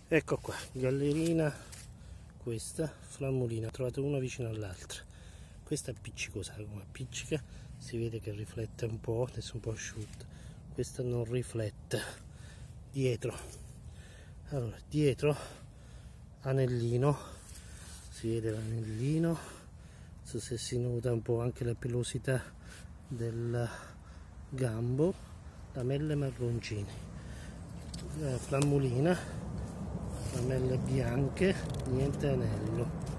Ecco qua, gallerina, questa flammolina, trovate una vicino all'altra. Questa è appiccicosa, come appiccica, si vede che riflette un po', adesso è un po' asciutta. Questa non riflette. Dietro, allora, dietro anellino, si vede l'anellino, non so se si nota un po' anche la pelosità del gambo, lamelle marroncine, flammolina, lamelle bianche, niente anello.